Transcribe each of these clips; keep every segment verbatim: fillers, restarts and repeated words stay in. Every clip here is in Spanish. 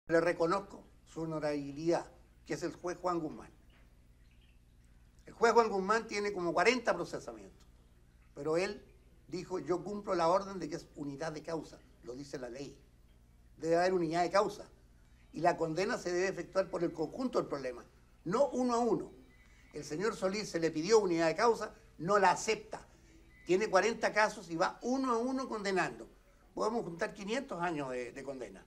Le reconozco su honorabilidad, que es el juez Juan Guzmán. El juez Juan Guzmán tiene como cuarenta procesamientos, pero él dijo, yo cumplo la orden de que es unidad de causa, lo dice la ley. Debe haber unidad de causa. Y la condena se debe efectuar por el conjunto del problema, no uno a uno. El señor Solís se le pidió unidad de causa, no la acepta. Tiene cuarenta casos y va uno a uno condenando. Podemos juntar quinientos años de, de condena.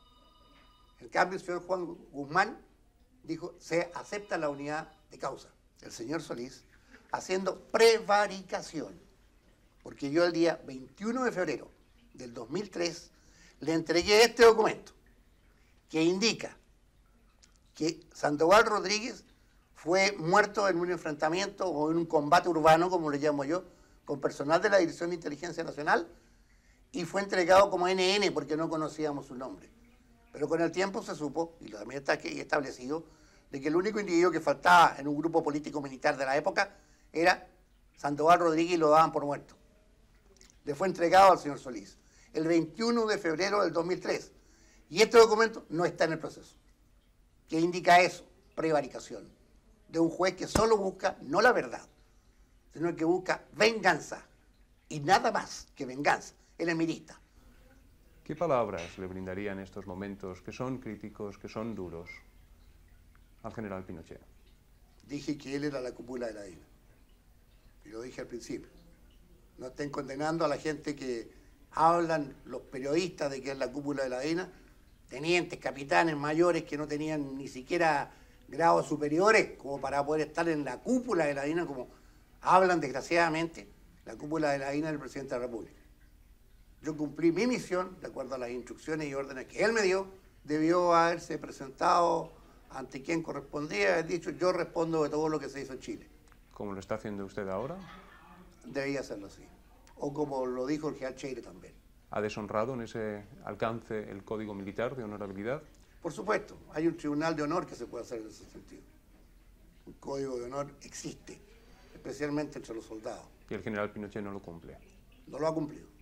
En cambio, el señor Juan Guzmán dijo, se acepta la unidad de causa. El señor Solís, haciendo prevaricación, porque yo el día veintiuno de febrero del dos mil tres le entregué este documento que indica que Sandoval Rodríguez fue muerto en un enfrentamiento o en un combate urbano, como le llamo yo, con personal de la Dirección de Inteligencia Nacional y fue entregado como N N porque no conocíamos su nombre. Pero con el tiempo se supo, y también está aquí establecido, de que el único individuo que faltaba en un grupo político militar de la época era Sandoval Rodríguez y lo daban por muerto. Le fue entregado al señor Solís el veintiuno de febrero del dos mil tres. Y este documento no está en el proceso. ¿Qué indica eso? Prevaricación. De un juez que solo busca, no la verdad, sino que busca venganza. Y nada más que venganza. El emirista. ¿Qué palabras le brindaría en estos momentos que son críticos, que son duros, al general Pinochet? Dije que él era la cúpula de la D I N A. Y lo dije al principio. No estén condenando a la gente que hablan, los periodistas, de que es la cúpula de la D I N A, tenientes, capitanes, mayores que no tenían ni siquiera grados superiores como para poder estar en la cúpula de la D I N A, como hablan desgraciadamente la cúpula de la D I N A del presidente de la República. Yo cumplí mi misión, de acuerdo a las instrucciones y órdenes que él me dio, debió haberse presentado ante quien correspondía, haber dicho, yo respondo de todo lo que se hizo en Chile. ¿Cómo lo está haciendo usted ahora? Debía hacerlo así. O como lo dijo el general Cheire también. ¿Ha deshonrado en ese alcance el Código Militar de Honorabilidad? Por supuesto, hay un tribunal de honor que se puede hacer en ese sentido. Un código de honor existe, especialmente entre los soldados. Y el general Pinochet no lo cumple. No lo ha cumplido.